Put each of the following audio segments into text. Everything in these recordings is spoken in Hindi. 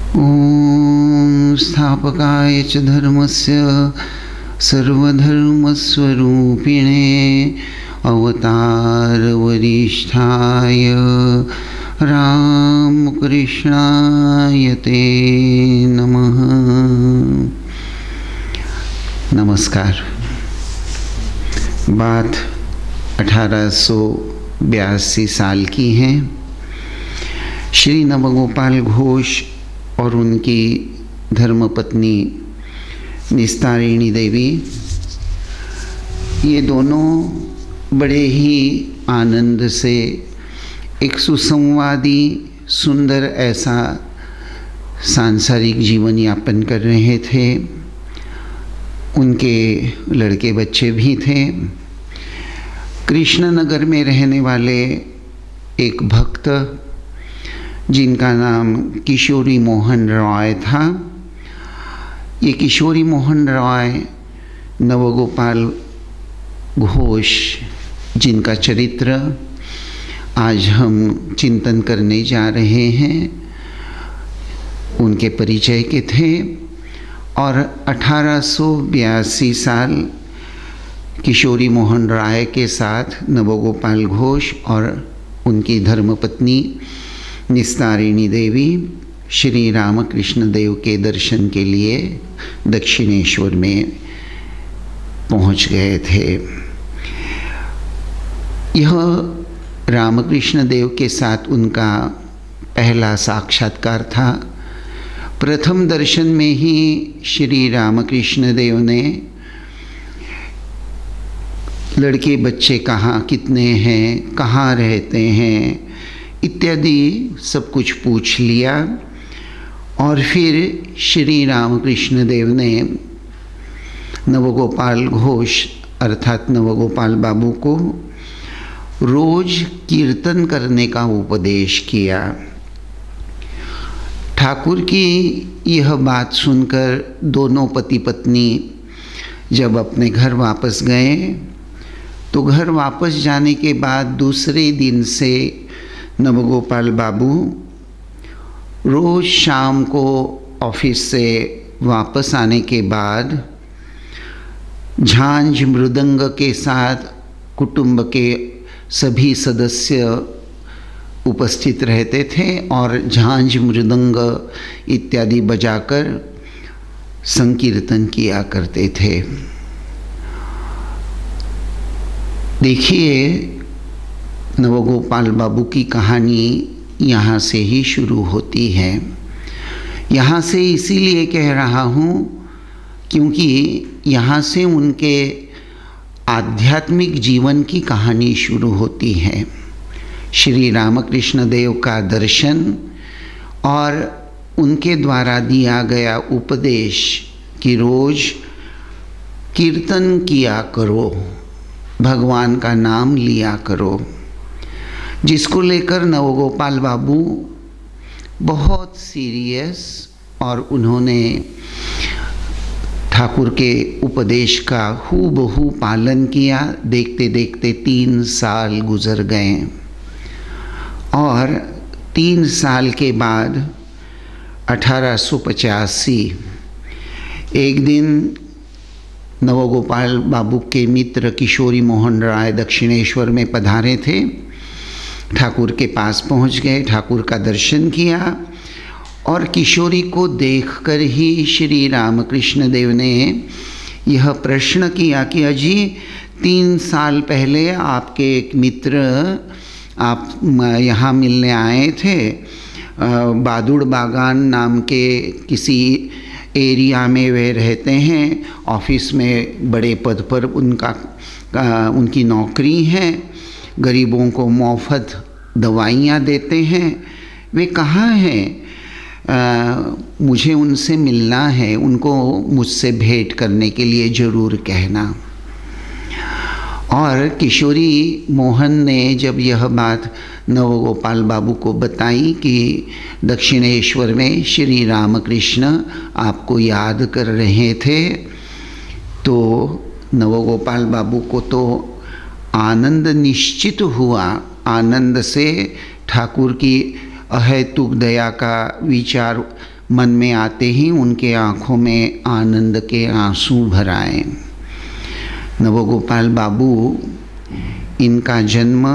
ॐ स्थापकाय च धर्मस्य सर्वधर्मस्वरूपिणे अवतारवरिष्ठाय रामकृष्णाय ते नमः। नमस्कार। बात 1882 साल की है। श्री नवगोपाल घोष और उनकी धर्मपत्नी निस्तारिणी देवी, ये दोनों बड़े ही आनंद से एक सुसंवादी सुंदर ऐसा सांसारिक जीवन यापन कर रहे थे। उनके लड़के बच्चे भी थे। कृष्णनगर में रहने वाले एक भक्त जिनका नाम किशोरी मोहन रॉय था, ये किशोरी मोहन रॉय नवगोपाल घोष जिनका चरित्र आज हम चिंतन करने जा रहे हैं, उनके परिचय के थे। और 1882 साल किशोरी मोहन राय के साथ नवगोपाल घोष और उनकी धर्मपत्नी निस्तारिणी देवी श्री रामकृष्ण देव के दर्शन के लिए दक्षिणेश्वर में पहुंच गए थे। यह रामकृष्ण देव के साथ उनका पहला साक्षात्कार था। प्रथम दर्शन में ही श्री रामकृष्ण देव ने लड़के बच्चे कहाँ कितने हैं, कहाँ रहते हैं इत्यादि सब कुछ पूछ लिया। और फिर श्री रामकृष्ण देव ने नवगोपाल घोष अर्थात नवगोपाल बाबू को रोज कीर्तन करने का उपदेश किया। ठाकुर की यह बात सुनकर दोनों पति पत्नी जब अपने घर वापस गए तो घर वापस जाने के बाद दूसरे दिन से नवगोपाल बाबू रोज़ शाम को ऑफिस से वापस आने के बाद झांझ मृदंग के साथ कुटुंब के सभी सदस्य उपस्थित रहते थे और झांझ मृदंग इत्यादि बजाकर संकीर्तन किया करते थे। देखिए, नवगोपाल बाबू की कहानी यहाँ से ही शुरू होती है। यहाँ से इसीलिए कह रहा हूँ क्योंकि यहाँ से उनके आध्यात्मिक जीवन की कहानी शुरू होती है। श्री रामकृष्ण देव का दर्शन और उनके द्वारा दिया गया उपदेश कि रोज कीर्तन किया करो, भगवान का नाम लिया करो, जिसको लेकर नवगोपाल बाबू बहुत सीरियस और उन्होंने ठाकुर के उपदेश का हूबहू पालन किया। देखते देखते 3 साल गुजर गए और 3 साल के बाद 1885 एक दिन नवगोपाल बाबू के मित्र किशोरी मोहन राय दक्षिणेश्वर में पधारे थे। ठाकुर के पास पहुंच गए, ठाकुर का दर्शन किया और किशोरी को देखकर ही श्री रामकृष्ण देव ने यह प्रश्न किया कि अजी 3 साल पहले आपके एक मित्र आप यहाँ मिलने आए थे, बादुड़ बागान नाम के किसी एरिया में वे रहते हैं, ऑफिस में बड़े पद पर उनकी नौकरी है, गरीबों को मुफ्त दवाइयाँ देते हैं। वे कहाँ हैं? मुझे उनसे मिलना है, उनको मुझसे भेंट करने के लिए ज़रूर कहना। और किशोरी मोहन ने जब यह बात नवगोपाल बाबू को बताई कि दक्षिणेश्वर में श्री रामकृष्ण आपको याद कर रहे थे, तो नवगोपाल बाबू को तो आनंद निश्चित हुआ। आनंद से ठाकुर की अहेतुक दया का विचार मन में आते ही उनके आँखों में आनंद के आंसू भर आए। नवगोपाल बाबू, इनका जन्म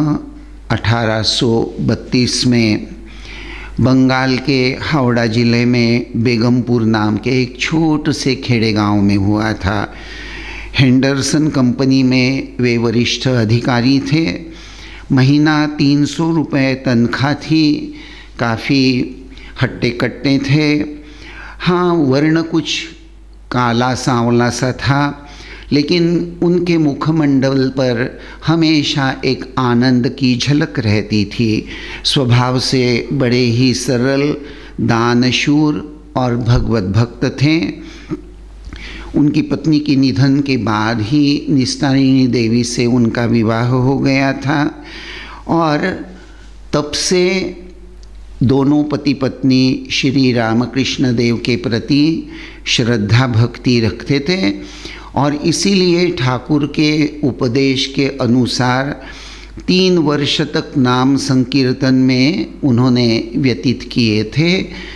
1832 में बंगाल के हावड़ा ज़िले में बेगमपुर नाम के एक छोटे से खेड़े गांव में हुआ था। हेंडरसन कंपनी में वे वरिष्ठ अधिकारी थे। महीना 300 रुपये तनख्वाह थी। काफ़ी हट्टे कट्टे थे। हाँ, वर्ण कुछ काला सांवला सा था, लेकिन उनके मुखमंडल पर हमेशा एक आनंद की झलक रहती थी। स्वभाव से बड़े ही सरल, दानशूर और भगवत भक्त थे। उनकी पत्नी के निधन के बाद ही निस्तारिणी देवी से उनका विवाह हो गया था और तब से दोनों पति पत्नी श्री रामकृष्ण देव के प्रति श्रद्धा भक्ति रखते थे और इसीलिए ठाकुर के उपदेश के अनुसार 3 वर्ष तक नाम संकीर्तन में उन्होंने व्यतीत किए थे।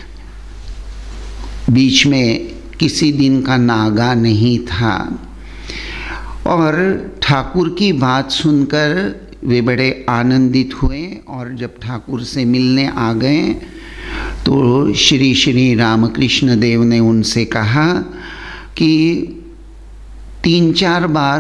बीच में किसी दिन का नागा नहीं था और ठाकुर की बात सुनकर वे बड़े आनंदित हुए और जब ठाकुर से मिलने आ गए तो श्री श्री रामकृष्ण देव ने उनसे कहा कि 3-4 बार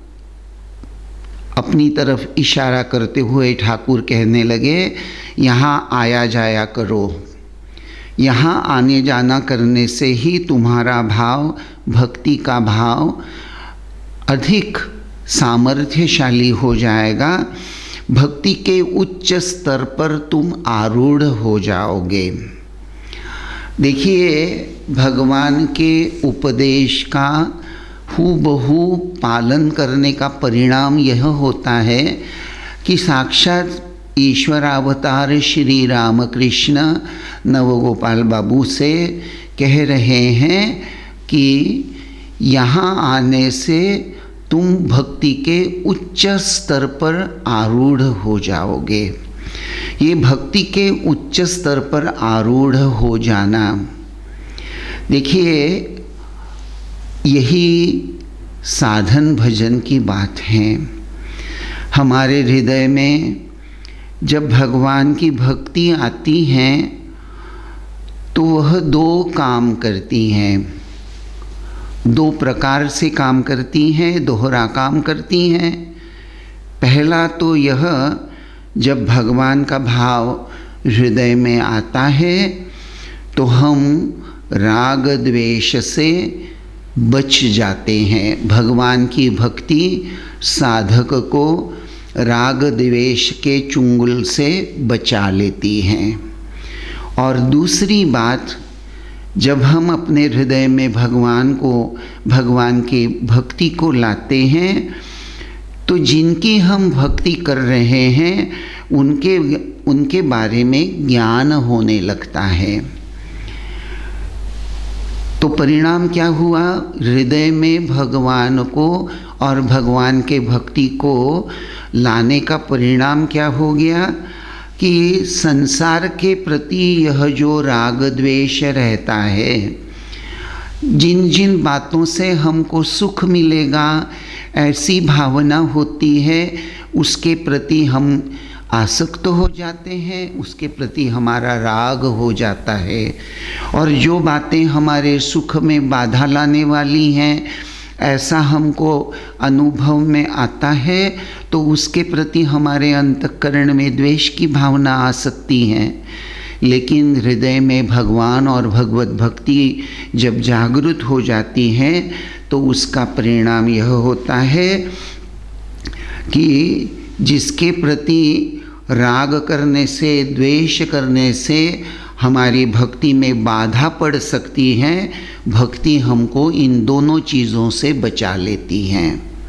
अपनी तरफ इशारा करते हुए ठाकुर कहने लगे, यहाँ आया जाया करो। यहाँ आने जाना करने से ही तुम्हारा भाव, भक्ति का भाव अधिक सामर्थ्यशाली हो जाएगा। भक्ति के उच्च स्तर पर तुम आरूढ़ हो जाओगे। देखिए, भगवान के उपदेश का हूबहू पालन करने का परिणाम यह होता है कि साक्षात ईश्वरावतार श्री रामकृष्ण नवगोपाल बाबू से कह रहे हैं कि यहाँ आने से तुम भक्ति के उच्च स्तर पर आरूढ़ हो जाओगे। ये भक्ति के उच्च स्तर पर आरूढ़ हो जाना, देखिए, यही साधन भजन की बात है। हमारे हृदय में जब भगवान की भक्ति आती है तो वह 2 काम करती हैं, 2 प्रकार से काम करती हैं, दोहरा काम करती हैं। पहला तो यह, जब भगवान का भाव हृदय में आता है तो हम राग द्वेष से बच जाते हैं। भगवान की भक्ति साधक को राग द्वेष के चुंगल से बचा लेती हैं। और दूसरी बात, जब हम अपने हृदय में भगवान की भक्ति को लाते हैं तो जिनकी हम भक्ति कर रहे हैं उनके बारे में ज्ञान होने लगता है। तो परिणाम क्या हुआ? हृदय में भगवान को और भगवान के भक्ति को लाने का परिणाम क्या हो गया कि संसार के प्रति यह जो राग द्वेष रहता है, जिन जिन बातों से हमको सुख मिलेगा ऐसी भावना होती है, उसके प्रति हम आसक्त हो जाते हैं, उसके प्रति हमारा राग हो जाता है। और जो बातें हमारे सुख में बाधा लाने वाली हैं, ऐसा हमको अनुभव में आता है तो उसके प्रति हमारे अंतःकरण में द्वेष की भावना आ सकती है। लेकिन हृदय में भगवान और भगवत भक्ति जब जागृत हो जाती है तो उसका परिणाम यह होता है कि जिसके प्रति राग करने से, द्वेष करने से हमारी भक्ति में बाधा पड़ सकती है, भक्ति हमको इन दोनों चीज़ों से बचा लेती हैं।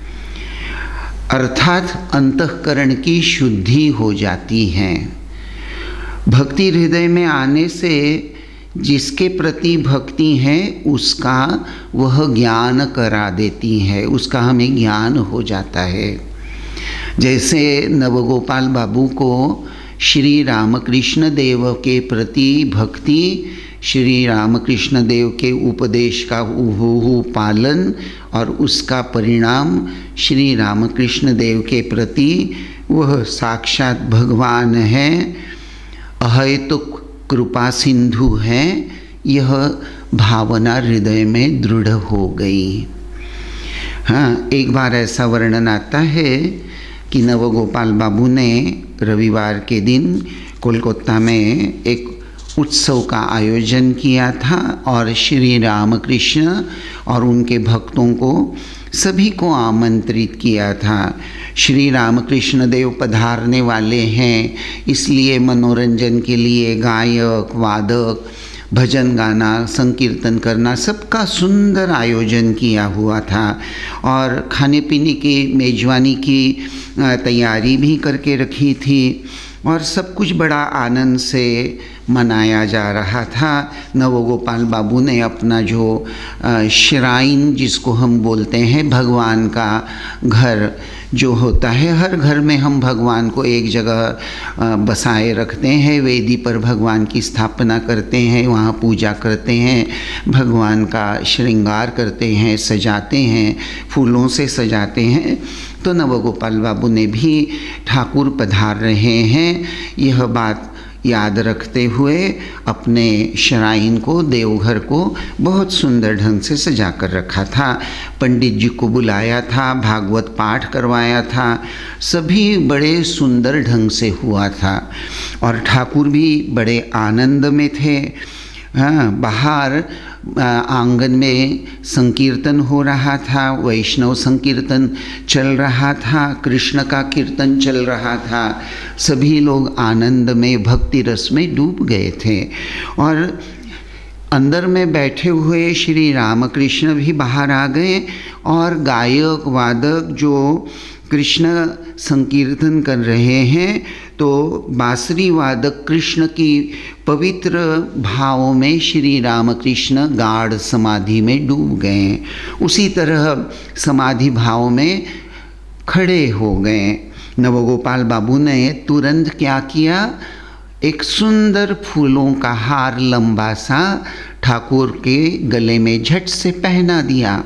अर्थात अंतःकरण की शुद्धि हो जाती है। भक्ति हृदय में आने से जिसके प्रति भक्ति है उसका वह ज्ञान करा देती है, उसका हमें ज्ञान हो जाता है। जैसे नवगोपाल बाबू को श्री रामकृष्ण देव के प्रति भक्ति श्री रामकृष्ण देव के उपदेश का हूबहू पालन और उसका परिणाम श्री रामकृष्ण देव के प्रति वह साक्षात भगवान है, अहेतुक कृपा सिंधु है, यह भावना हृदय में दृढ़ हो गई। हाँ, एक बार ऐसा वर्णन आता है कि नवगोपाल बाबू ने रविवार के दिन कोलकाता में एक उत्सव का आयोजन किया था और श्री रामकृष्ण और उनके भक्तों को सभी को आमंत्रित किया था। श्री रामकृष्ण देव पधारने वाले हैं, इसलिए मनोरंजन के लिए गायक, वादक, भजन गाना, संकीर्तन करना, सबका सुंदर आयोजन किया हुआ था और खाने पीने की मेजबानी की तैयारी भी करके रखी थी और सब कुछ बड़ा आनंद से मनाया जा रहा था। नवगोपाल बाबू ने अपना जो श्राइन जिसको हम बोलते हैं, भगवान का घर जो होता है, हर घर में हम भगवान को एक जगह बसाए रखते हैं, वेदी पर भगवान की स्थापना करते हैं, वहाँ पूजा करते हैं, भगवान का श्रृंगार करते हैं, सजाते हैं, फूलों से सजाते हैं। तो नवगोपाल बाबू ने भी ठाकुर पधार रहे हैं यह बात याद रखते हुए अपने श्राइन को, देवघर को बहुत सुंदर ढंग से सजा कर रखा था। पंडित जी को बुलाया था, भागवत पाठ करवाया था, सभी बड़े सुंदर ढंग से हुआ था और ठाकुर भी बड़े आनंद में थे। हाँ, बाहर आंगन में संकीर्तन हो रहा था, वैष्णव संकीर्तन चल रहा था, कृष्ण का कीर्तन चल रहा था, सभी लोग आनंद में, भक्ति रस में डूब गए थे और अंदर में बैठे हुए श्री रामकृष्ण भी बाहर आ गए और गायक वादक जो कृष्ण संकीर्तन कर रहे हैं तो बांसुरी वादक कृष्ण की पवित्र भावों में श्री रामकृष्ण गाढ़ समाधि में डूब गए। उसी तरह समाधि भाव में खड़े हो गए। नवगोपाल बाबू ने तुरंत क्या किया, एक सुंदर फूलों का हार लंबा सा ठाकुर के गले में झट से पहना दिया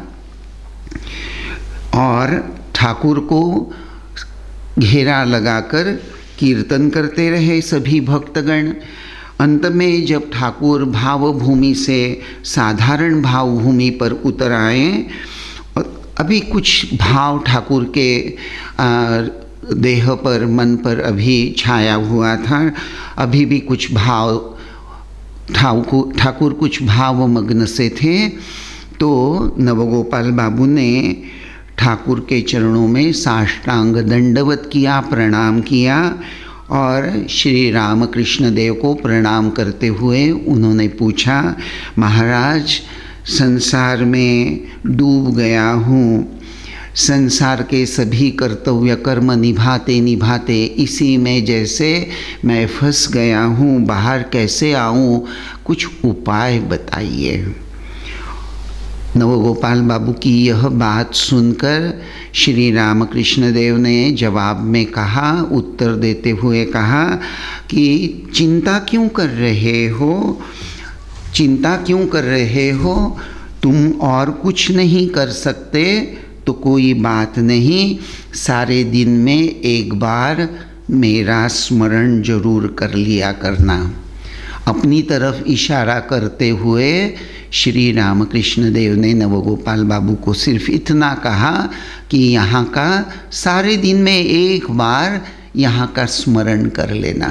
और ठाकुर को घेरा लगाकर कीर्तन करते रहे सभी भक्तगण। अंत में जब ठाकुर भावभूमि से साधारण भावभूमि पर उतर आए और अभी कुछ भाव ठाकुर के देह पर, मन पर अभी छाया हुआ था, अभी भी कुछ भाव ठाकुर कुछ भावमग्न से थे, तो नवगोपाल बाबू ने ठाकुर के चरणों में साष्टांग दंडवत किया, प्रणाम किया और श्री रामकृष्ण देव को प्रणाम करते हुए उन्होंने पूछा, महाराज संसार में डूब गया हूँ, संसार के सभी कर्तव्य कर्म निभाते निभाते इसी में जैसे मैं फंस गया हूँ, बाहर कैसे आऊँ, कुछ उपाय बताइए। नवगोपाल बाबू की यह बात सुनकर श्री रामकृष्ण देव ने जवाब में कहा, उत्तर देते हुए कहा कि चिंता क्यों कर रहे हो, चिंता क्यों कर रहे हो, तुम और कुछ नहीं कर सकते तो कोई बात नहीं, सारे दिन में एक बार मेरा स्मरण जरूर कर लिया करना। अपनी तरफ इशारा करते हुए श्री रामकृष्ण देव ने नवगोपाल बाबू को सिर्फ इतना कहा कि यहाँ का सारे दिन में एक बार यहाँ का स्मरण कर लेना।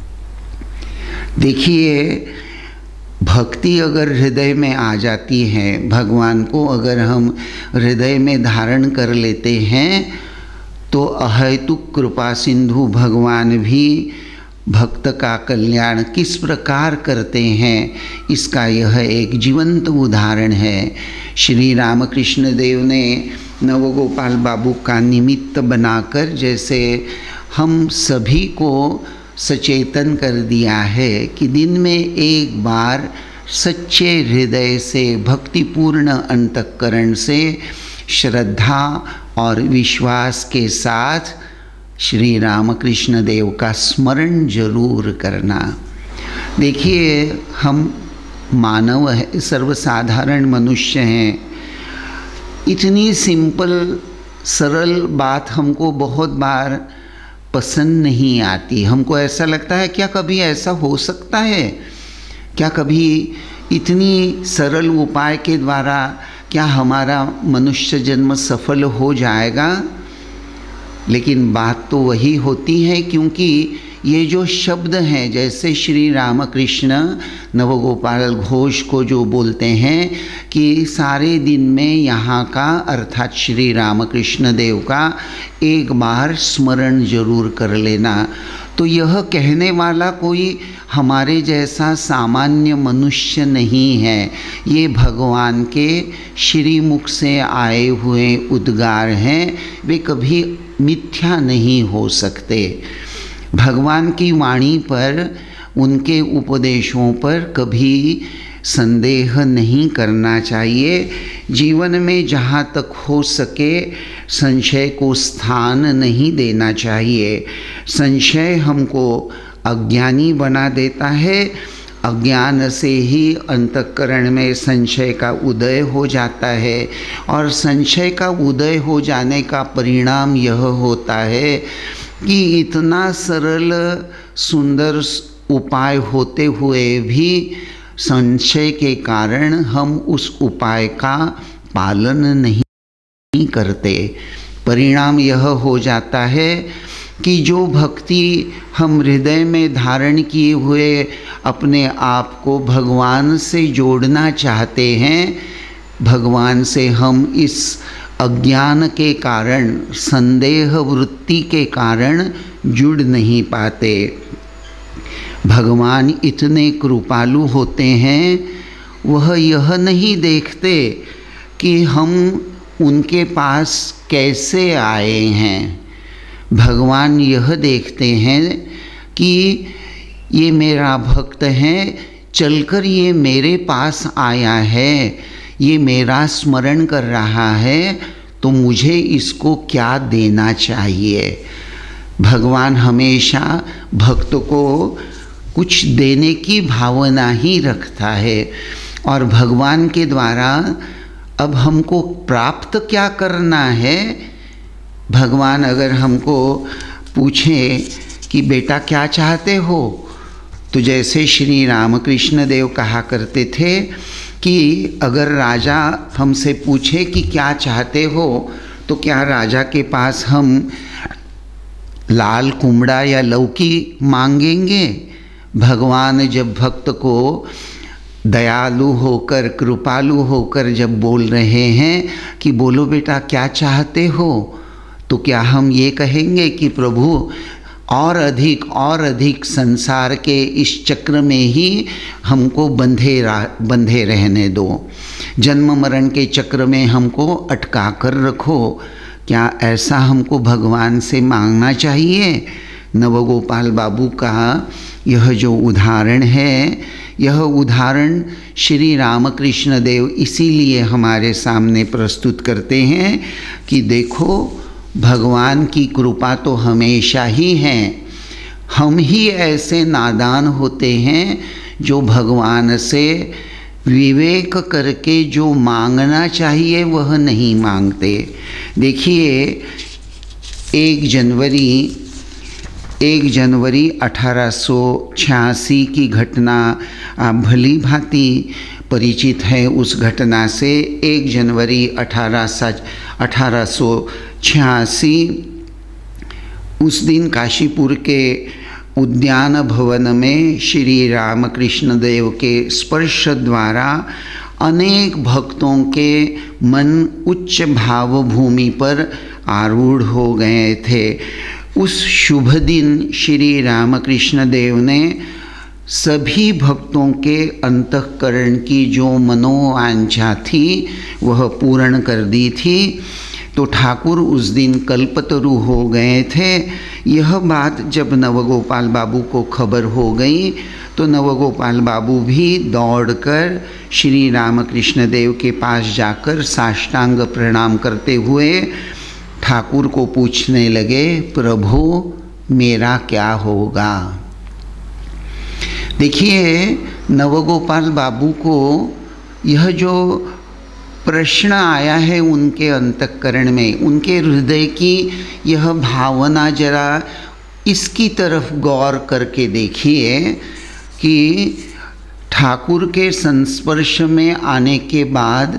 देखिए, भक्ति अगर हृदय में आ जाती है, भगवान को अगर हम हृदय में धारण कर लेते हैं तो अहेतुक कृपा सिंधु भगवान भी भक्त का कल्याण किस प्रकार करते हैं, इसका यह एक जीवंत उदाहरण है। श्री रामकृष्ण देव ने नवगोपाल बाबू का निमित्त बनाकर जैसे हम सभी को सचेतन कर दिया है कि दिन में एक बार सच्चे हृदय से, भक्तिपूर्ण अंतःकरण से, श्रद्धा और विश्वास के साथ श्री रामकृष्ण देव का स्मरण जरूर करना। देखिए, हम मानव है, सर्वसाधारण मनुष्य हैं। इतनी सिंपल सरल बात हमको बहुत बार पसंद नहीं आती। हमको ऐसा लगता है क्या कभी ऐसा हो सकता है? क्या कभी इतनी सरल उपाय के द्वारा क्या हमारा मनुष्य जन्म सफल हो जाएगा? लेकिन बात तो वही होती है, क्योंकि ये जो शब्द हैं, जैसे श्री रामकृष्ण नवगोपाल घोष को जो बोलते हैं कि सारे दिन में यहाँ का अर्थात श्री रामकृष्ण देव का एक बार स्मरण जरूर कर लेना, तो यह कहने वाला कोई हमारे जैसा सामान्य मनुष्य नहीं है। ये भगवान के श्रीमुख से आए हुए उद्गार हैं, वे कभी मिथ्या नहीं हो सकते। भगवान की वाणी पर, उनके उपदेशों पर कभी संदेह नहीं करना चाहिए। जीवन में जहाँ तक हो सके संशय को स्थान नहीं देना चाहिए। संशय हमको अज्ञानी बना देता है। अज्ञान से ही अंतःकरण में संशय का उदय हो जाता है, और संशय का उदय हो जाने का परिणाम यह होता है कि इतना सरल सुंदर उपाय होते हुए भी संशय के कारण हम उस उपाय का पालन नहीं करते। परिणाम यह हो जाता है कि जो भक्ति हम हृदय में धारण किए हुए अपने आप को भगवान से जोड़ना चाहते हैं, भगवान से हम इस अज्ञान के कारण, संदेह वृत्ति के कारण जुड़ नहीं पाते। भगवान इतने कृपालु होते हैं, वह यह नहीं देखते कि हम उनके पास कैसे आए हैं। भगवान यह देखते हैं कि ये मेरा भक्त है, चलकर ये मेरे पास आया है, ये मेरा स्मरण कर रहा है, तो मुझे इसको क्या देना चाहिए। भगवान हमेशा भक्त को कुछ देने की भावना ही रखता है, और भगवान के द्वारा अब हमको प्राप्त क्या करना है। भगवान अगर हमको पूछे कि बेटा क्या चाहते हो, तो जैसे श्री रामकृष्ण देव कहा करते थे कि अगर राजा हमसे पूछे कि क्या चाहते हो, तो क्या राजा के पास हम लाल कुमड़ा या लौकी मांगेंगे। भगवान जब भक्त को दयालु होकर, कृपालु होकर जब बोल रहे हैं कि बोलो बेटा क्या चाहते हो, तो क्या हम ये कहेंगे कि प्रभु और अधिक संसार के इस चक्र में ही हमको बंधे रहने दो, जन्म मरण के चक्र में हमको अटका कर रखो। क्या ऐसा हमको भगवान से मांगना चाहिए? नवगोपाल बाबू का यह जो उदाहरण है, यह उदाहरण श्री रामकृष्ण देव इसीलिए हमारे सामने प्रस्तुत करते हैं कि देखो भगवान की कृपा तो हमेशा ही है। हम ही ऐसे नादान होते हैं जो भगवान से विवेक करके जो मांगना चाहिए वह नहीं मांगते। देखिए 1 जनवरी 1886 की घटना आप भली भांति परिचित है उस घटना से। 1 जनवरी 1886 उस दिन काशीपुर के उद्यान भवन में श्री रामकृष्ण देव के स्पर्श द्वारा अनेक भक्तों के मन उच्च भाव भूमि पर आरूढ़ हो गए थे। उस शुभ दिन श्री रामकृष्ण देव ने सभी भक्तों के अंतःकरण की जो मनोवांछा थी वह पूर्ण कर दी थी। तो ठाकुर उस दिन कल्पतरु हो गए थे। यह बात जब नवगोपाल बाबू को खबर हो गई तो नवगोपाल बाबू भी दौड़कर श्री रामकृष्ण देव के पास जाकर साष्टांग प्रणाम करते हुए ठाकुर को पूछने लगे, प्रभु मेरा क्या होगा। देखिए नवगोपाल बाबू को यह जो प्रश्न आया है उनके अंतःकरण में, उनके हृदय की यह भावना जरा इसकी तरफ गौर करके देखिए कि ठाकुर के संस्पर्श में आने के बाद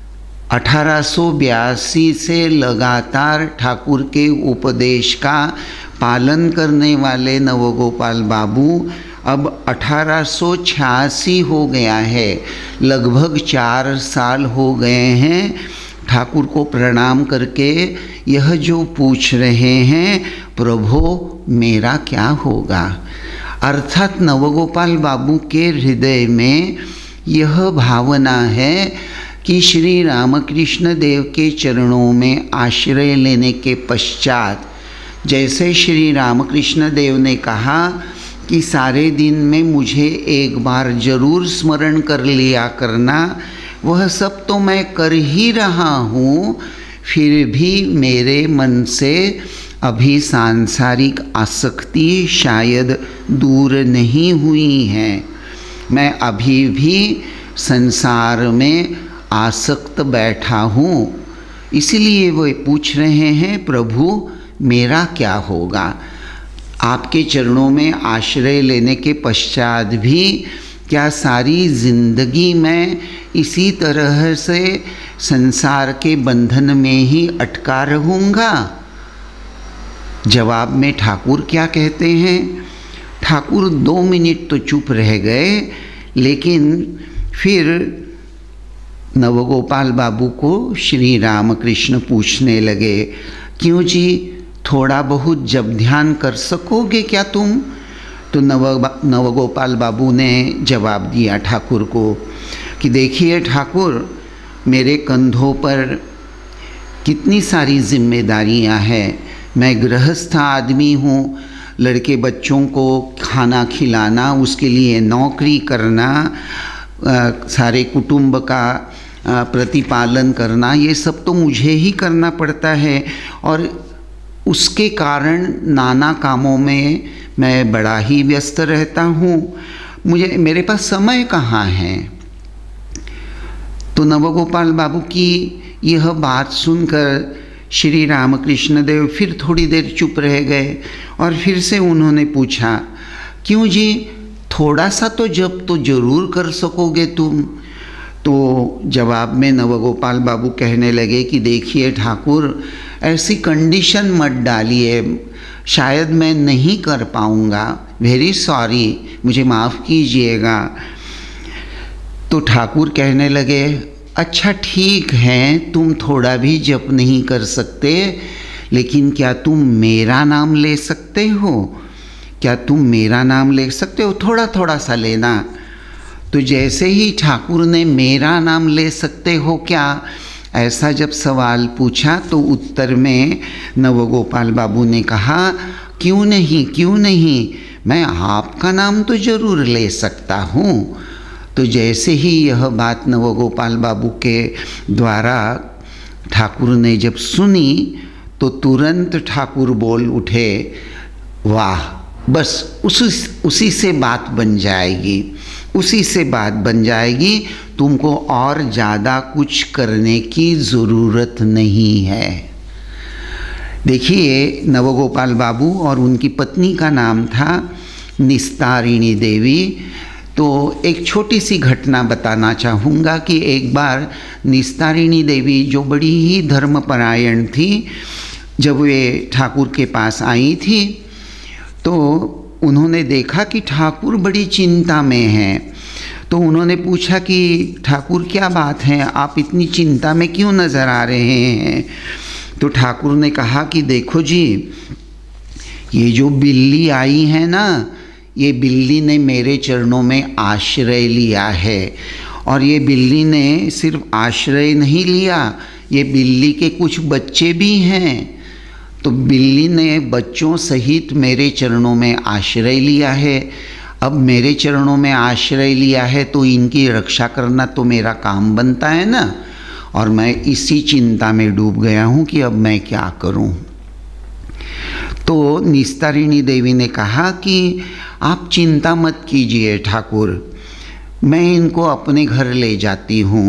1882 से लगातार ठाकुर के उपदेश का पालन करने वाले नवगोपाल बाबू अब 1886 हो गया है, लगभग 4 साल हो गए हैं। ठाकुर को प्रणाम करके यह जो पूछ रहे हैं, प्रभो मेरा क्या होगा। अर्थात नवगोपाल बाबू के हृदय में यह भावना है कि श्री रामकृष्ण देव के चरणों में आश्रय लेने के पश्चात, जैसे श्री रामकृष्ण देव ने कहा कि सारे दिन में मुझे एक बार जरूर स्मरण कर लिया करना, वह सब तो मैं कर ही रहा हूँ, फिर भी मेरे मन से अभी सांसारिक आसक्ति शायद दूर नहीं हुई है। मैं अभी भी संसार में आसक्त बैठा हूँ। इसलिए वो पूछ रहे हैं, प्रभु मेरा क्या होगा। आपके चरणों में आश्रय लेने के पश्चात भी क्या सारी जिंदगी मैं इसी तरह से संसार के बंधन में ही अटका रहूँगा। जवाब में ठाकुर क्या कहते हैं। ठाकुर 2 मिनट तो चुप रह गए, लेकिन फिर नवगोपाल बाबू को श्री रामकृष्ण पूछने लगे, क्यों जी, थोड़ा बहुत जब ध्यान कर सकोगे क्या तुम। तो नवगोपाल बाबू ने जवाब दिया ठाकुर को कि देखिए ठाकुर, मेरे कंधों पर कितनी सारी जिम्मेदारियां हैं। मैं गृहस्थ आदमी हूँ, लड़के बच्चों को खाना खिलाना, उसके लिए नौकरी करना, सारे कुटुंब का प्रतिपालन करना, ये सब तो मुझे ही करना पड़ता है। और उसके कारण नाना कामों में मैं बड़ा ही व्यस्त रहता हूँ, मेरे पास समय कहाँ है। तो नवगोपाल बाबू की यह बात सुनकर श्री रामकृष्ण देव फिर थोड़ी देर चुप रह गए और फिर से उन्होंने पूछा, क्यों जी, थोड़ा सा तो जब तो जरूर कर सकोगे तुम। तो जवाब में नवगोपाल बाबू कहने लगे कि देखिए ठाकुर, ऐसी कंडीशन मत डालिए, शायद मैं नहीं कर पाऊँगा, वेरी सॉरी, मुझे माफ़ कीजिएगा। तो ठाकुर कहने लगे, अच्छा ठीक है, तुम थोड़ा भी जप नहीं कर सकते, लेकिन क्या तुम मेरा नाम ले सकते हो। क्या तुम मेरा नाम ले सकते हो, थोड़ा थोड़ा सा लेना। तो जैसे ही ठाकुर ने मेरा नाम ले सकते हो क्या, ऐसा जब सवाल पूछा, तो उत्तर में नवगोपाल बाबू ने कहा, क्यों नहीं, क्यों नहीं, मैं आपका नाम तो ज़रूर ले सकता हूँ। तो जैसे ही यह बात नवगोपाल बाबू के द्वारा ठाकुर ने जब सुनी, तो तुरंत ठाकुर बोल उठे, वाह, बस उसी से बात बन जाएगी, उसी से बात बन जाएगी, तुमको और ज़्यादा कुछ करने की ज़रूरत नहीं है। देखिए, नवगोपाल बाबू और उनकी पत्नी का नाम था निस्तारिणी देवी। तो एक छोटी सी घटना बताना चाहूँगा कि एक बार निस्तारिणी देवी, जो बड़ी ही धर्मपरायण थी, जब वे ठाकुर के पास आई थी, तो उन्होंने देखा कि ठाकुर बड़ी चिंता में हैं। तो उन्होंने पूछा कि ठाकुर क्या बात है, आप इतनी चिंता में क्यों नज़र आ रहे हैं। तो ठाकुर ने कहा कि देखो जी, ये जो बिल्ली आई है ना, ये बिल्ली ने मेरे चरणों में आश्रय लिया है। और ये बिल्ली ने सिर्फ आश्रय नहीं लिया, ये बिल्ली के कुछ बच्चे भी हैं। तो बिल्ली ने बच्चों सहित मेरे चरणों में आश्रय लिया है। अब मेरे चरणों में आश्रय लिया है तो इनकी रक्षा करना तो मेरा काम बनता है ना। और मैं इसी चिंता में डूब गया हूँ कि अब मैं क्या करूँ। तो निस्तारिणी देवी ने कहा कि आप चिंता मत कीजिए ठाकुर, मैं इनको अपने घर ले जाती हूँ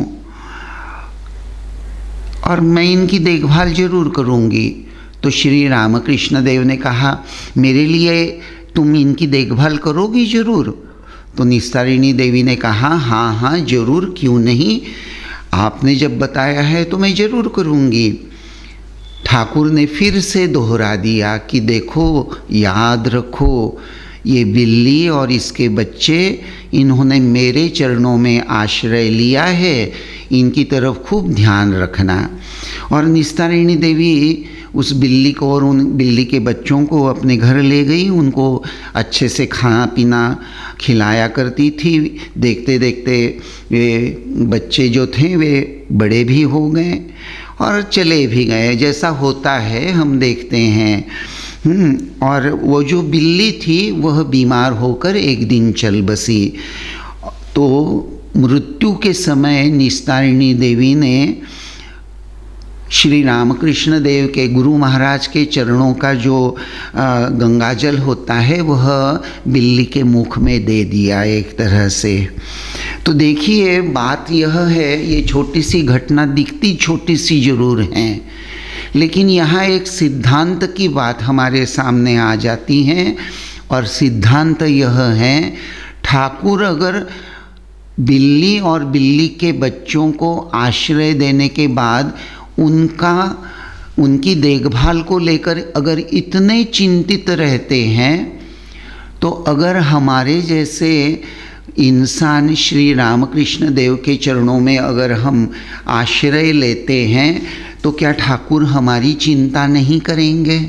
और मैं इनकी देखभाल जरूर करूँगी। तो श्री रामकृष्ण देव ने कहा, मेरे लिए तुम इनकी देखभाल करोगी जरूर? तो निस्तारिणी देवी ने कहा, हाँ हाँ जरूर, क्यों नहीं, आपने जब बताया है तो मैं जरूर करूँगी। ठाकुर ने फिर से दोहरा दिया कि देखो, याद रखो, ये बिल्ली और इसके बच्चे, इन्होंने मेरे चरणों में आश्रय लिया है, इनकी तरफ खूब ध्यान रखना। और निस्तारिणी देवी उस बिल्ली को और उन बिल्ली के बच्चों को अपने घर ले गई, उनको अच्छे से खाना पीना खिलाया करती थी। देखते देखते वे बच्चे जो थे वे बड़े भी हो गए और चले भी गए, जैसा होता है हम देखते हैं। और वो जो बिल्ली थी वह बीमार होकर एक दिन चल बसी। तो मृत्यु के समय निस्तारिणी देवी ने श्री रामकृष्ण देव के गुरु महाराज के चरणों का जो गंगाजल होता है वह बिल्ली के मुख में दे दिया एक तरह से। तो देखिए, बात यह है, ये छोटी सी घटना दिखती छोटी सी जरूर है, लेकिन यहाँ एक सिद्धांत की बात हमारे सामने आ जाती है। और सिद्धांत यह है, ठाकुर अगर बिल्ली और बिल्ली के बच्चों को आश्रय देने के बाद उनकी देखभाल को लेकर अगर इतने चिंतित रहते हैं, तो अगर हमारे जैसे इंसान श्री रामकृष्ण देव के चरणों में अगर हम आश्रय लेते हैं, तो क्या ठाकुर हमारी चिंता नहीं करेंगे?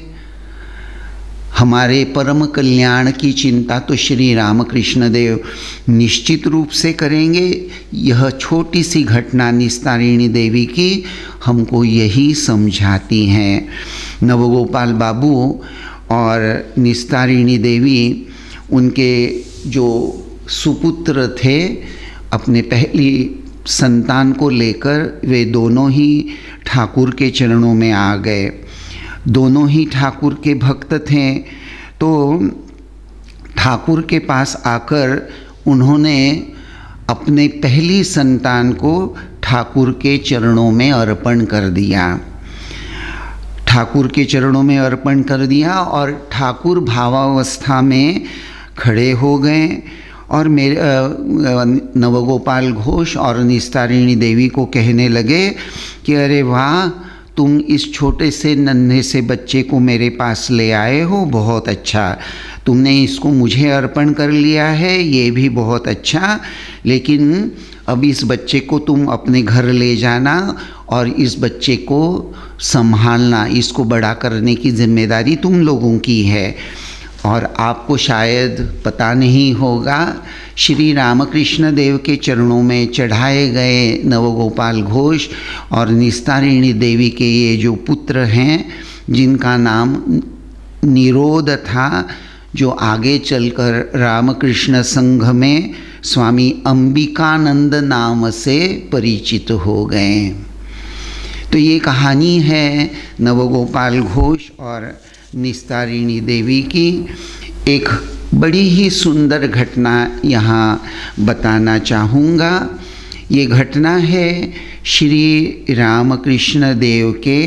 हमारे परम कल्याण की चिंता तो श्री रामकृष्ण देव निश्चित रूप से करेंगे। यह छोटी सी घटना निस्तारिणी देवी की हमको यही समझाती हैं। नवगोपाल बाबू और निस्तारिणी देवी, उनके जो सुपुत्र थे, अपने पहली संतान को लेकर वे दोनों ही ठाकुर के चरणों में आ गए। दोनों ही ठाकुर के भक्त थे। तो ठाकुर के पास आकर उन्होंने अपने पहली संतान को ठाकुर के चरणों में अर्पण कर दिया। ठाकुर के चरणों में अर्पण कर दिया और ठाकुर भावावस्था में खड़े हो गए और मेरे नवगोपाल घोष और निस्तारिणी देवी को कहने लगे कि अरे वाह, तुम इस छोटे से नन्हे से बच्चे को मेरे पास ले आए हो, बहुत अच्छा। तुमने इसको मुझे अर्पण कर लिया है, ये भी बहुत अच्छा, लेकिन अब इस बच्चे को तुम अपने घर ले जाना और इस बच्चे को संभालना, इसको बड़ा करने की जिम्मेदारी तुम लोगों की है। और आपको शायद पता नहीं होगा, श्री रामकृष्ण देव के चरणों में चढ़ाए गए नवगोपाल घोष और निस्तारिणी देवी के ये जो पुत्र हैं, जिनका नाम निरोध था, जो आगे चलकर रामकृष्ण संघ में स्वामी अंबिकानंद नाम से परिचित हो गए। तो ये कहानी है नवगोपाल घोष और निस्तारिणी देवी की। एक बड़ी ही सुंदर घटना यहाँ बताना चाहूँगा। ये घटना है श्री रामकृष्ण देव के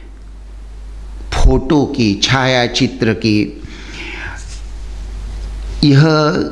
फोटो की, छायाचित्र की। यह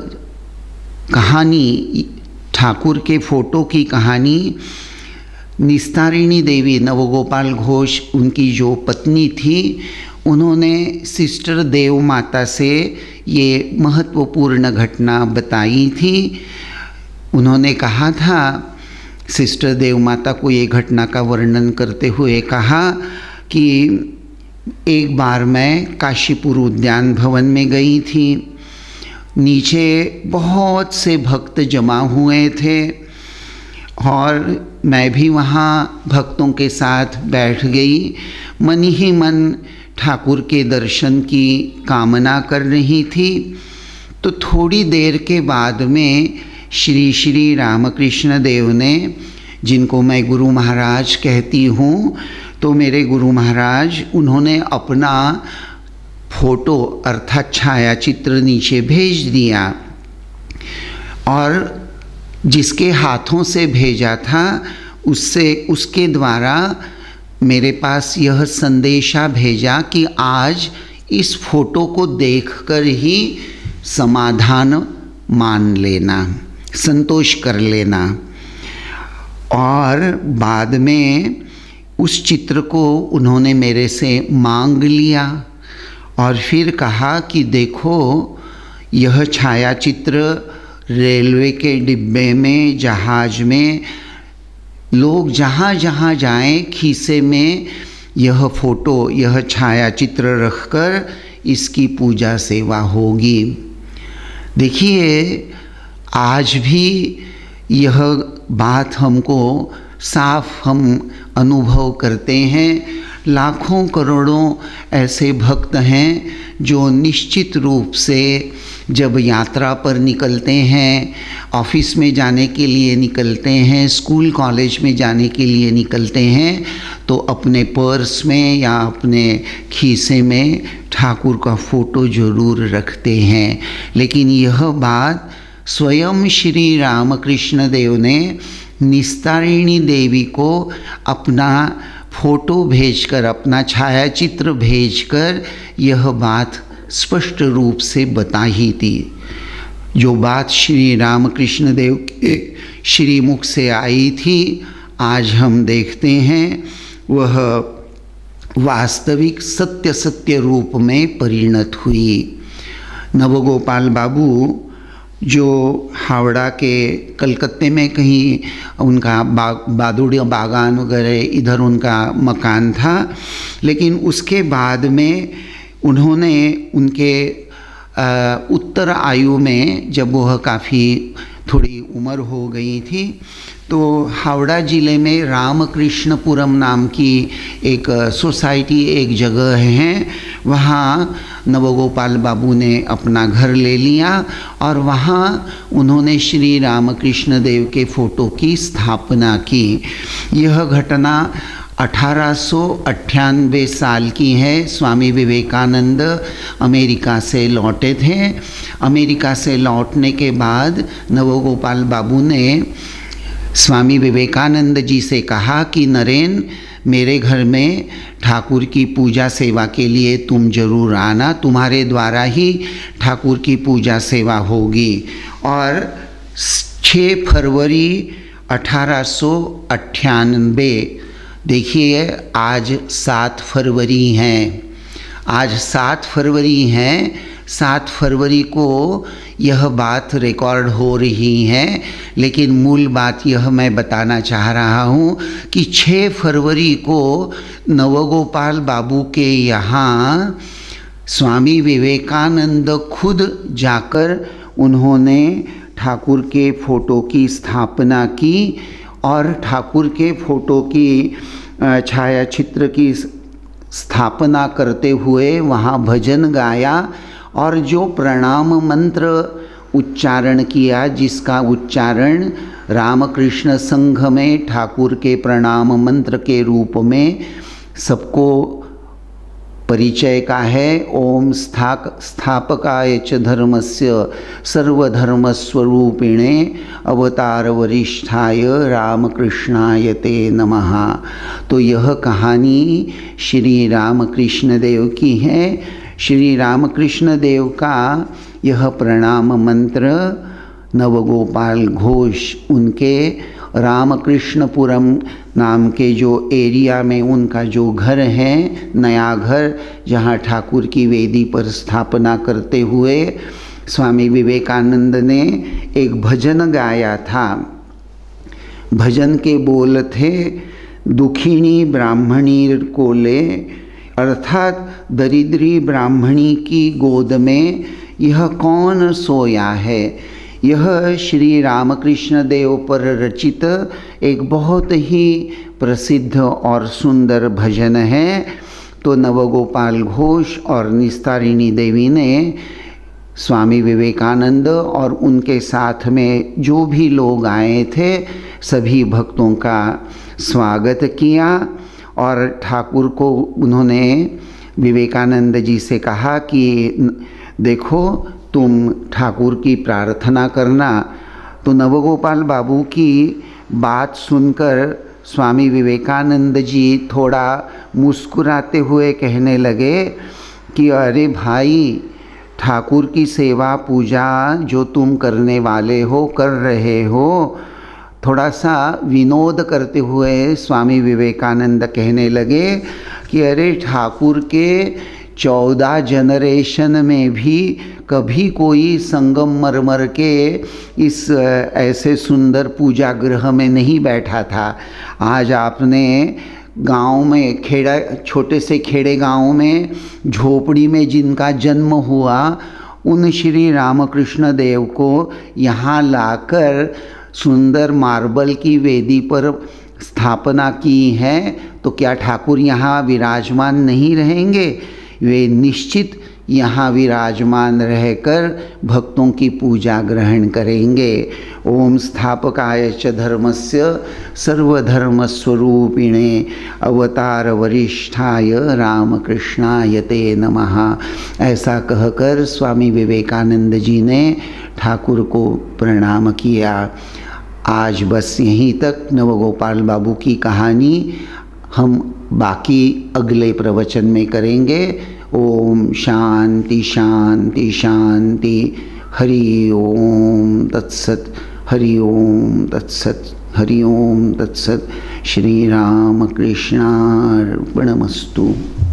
कहानी, ठाकुर के फोटो की कहानी, निस्तारिणी देवी, नवगोपाल घोष उनकी जो पत्नी थी, उन्होंने सिस्टर देव माता से ये महत्वपूर्ण घटना बताई थी। उन्होंने कहा था, सिस्टर देव माता को ये घटना का वर्णन करते हुए कहा कि एक बार मैं काशीपुर उद्यान भवन में गई थी। नीचे बहुत से भक्त जमा हुए थे और मैं भी वहाँ भक्तों के साथ बैठ गई। मन ही मन ठाकुर के दर्शन की कामना कर रही थी। तो थोड़ी देर के बाद में श्री श्री रामकृष्ण देव ने, जिनको मैं गुरु महाराज कहती हूँ, तो मेरे गुरु महाराज, उन्होंने अपना फोटो अर्थात छायाचित्र नीचे भेज दिया और जिसके हाथों से भेजा था उसके द्वारा मेरे पास यह संदेशा भेजा कि आज इस फोटो को देखकर ही समाधान मान लेना, संतोष कर लेना। और बाद में उस चित्र को उन्होंने मेरे से मांग लिया और फिर कहा कि देखो, यह छायाचित्र रेलवे के डिब्बे में, जहाज में, लोग जहाँ जहाँ जाएं खीसे में यह फ़ोटो, यह छायाचित्र रखकर इसकी पूजा सेवा होगी। देखिए, आज भी यह बात हमको साफ हम अनुभव करते हैं। लाखों करोड़ों ऐसे भक्त हैं जो निश्चित रूप से जब यात्रा पर निकलते हैं, ऑफिस में जाने के लिए निकलते हैं, स्कूल कॉलेज में जाने के लिए निकलते हैं, तो अपने पर्स में या अपने खीसे में ठाकुर का फ़ोटो ज़रूर रखते हैं। लेकिन यह बात स्वयं श्री रामकृष्ण देव ने निस्तारिणी देवी को अपना फ़ोटो भेजकर, अपना छायाचित्र भेजकर यह बात स्पष्ट रूप से बताई थी। जो बात श्री रामकृष्ण देव के श्रीमुख से आई थी, आज हम देखते हैं वह वास्तविक सत्य रूप में परिणत हुई। नवगोपाल बाबू जो हावड़ा के कलकत्ते में कहीं उनका बादुड़िया बागान वगैरह इधर उनका मकान था, लेकिन उसके बाद में उन्होंने उनके उत्तर आयु में, जब वह काफ़ी थोड़ी उम्र हो गई थी, तो हावड़ा ज़िले में रामकृष्णपुरम नाम की एक सोसाइटी, एक जगह है, वहाँ नवगोपाल बाबू ने अपना घर ले लिया और वहाँ उन्होंने श्री रामकृष्ण देव के फ़ोटो की स्थापना की। यह घटना 1898 साल की है। स्वामी विवेकानंद अमेरिका से लौटे थे। अमेरिका से लौटने के बाद नवगोपाल बाबू ने स्वामी विवेकानंद जी से कहा कि नरेन, मेरे घर में ठाकुर की पूजा सेवा के लिए तुम जरूर आना, तुम्हारे द्वारा ही ठाकुर की पूजा सेवा होगी। और 6 फरवरी 1898, देखिए आज 7 फरवरी हैं, आज 7 फरवरी हैं, 7 फरवरी को यह बात रिकॉर्ड हो रही है। लेकिन मूल बात यह मैं बताना चाह रहा हूँ कि 6 फरवरी को नवगोपाल बाबू के यहाँ स्वामी विवेकानंद खुद जाकर उन्होंने ठाकुर के फ़ोटो की स्थापना की और ठाकुर के फ़ोटो की छायाचित्र की स्थापना करते हुए वहाँ भजन गाया और जो प्रणाम मंत्र उच्चारण किया, जिसका उच्चारण रामकृष्ण संघ में ठाकुर के प्रणाम मंत्र के रूप में सबको परिचय का है। ओम स्थापकाय च धर्मस्य सर्वधर्मस्वरूपिणे अवतार वरिष्ठाय रामकृष्णाय ते नमः। तो यह कहानी श्री रामकृष्ण देव की है। श्री रामकृष्ण देव का यह प्रणाम मंत्र नवगोपाल घोष उनके रामकृष्णपुरम नाम के जो एरिया में उनका जो घर है, नया घर, जहाँ ठाकुर की वेदी पर स्थापना करते हुए स्वामी विवेकानंद ने एक भजन गाया था। भजन के बोल थे, दुखिणी ब्राह्मणी कोले, अर्थात दरिद्री ब्राह्मणी की गोद में यह कौन सोया है। यह श्री रामकृष्ण देव पर रचित एक बहुत ही प्रसिद्ध और सुंदर भजन है। तो नवगोपाल घोष और निस्तारिणी देवी ने स्वामी विवेकानंद और उनके साथ में जो भी लोग आए थे सभी भक्तों का स्वागत किया और ठाकुर को उन्होंने विवेकानंद जी से कहा कि देखो, तुम ठाकुर की प्रार्थना करना, तो नवगोपाल बाबू की बात सुनकर स्वामी विवेकानंद जी थोड़ा मुस्कुराते हुए कहने लगे कि अरे भाई, ठाकुर की सेवा पूजा जो तुम करने वाले हो, कर रहे हो। थोड़ा सा विनोद करते हुए स्वामी विवेकानंद कहने लगे कि अरे ठाकुर के 14 जनरेशन में भी कभी कोई संगमरमर के इस ऐसे सुंदर पूजा गृह में नहीं बैठा था। आज आपने गांव में, खेड़ा, छोटे से खेड़े गांव में झोपड़ी में जिनका जन्म हुआ, उन श्री रामकृष्ण देव को यहाँ लाकर सुंदर मार्बल की वेदी पर स्थापना की है, तो क्या ठाकुर यहाँ विराजमान नहीं रहेंगे? वे निश्चित यहाँ विराजमान रहकर भक्तों की पूजा ग्रहण करेंगे। ओम स्थापकाय च धर्मस्य सर्वधर्मस्वरूपिणे अवतार वरिष्ठाय रामकृष्णाय ते नमः। ऐसा कहकर स्वामी विवेकानंद जी ने ठाकुर को प्रणाम किया। आज बस यहीं तक नवगोपाल बाबू की कहानी हम बाकी अगले प्रवचन में करेंगे। ओम शांति शांति शांति। हरि ओम तत्सत। हरि ओम तत्सत। हरि ओम तत्सत। श्री राम कृष्णार्पणमस्तु।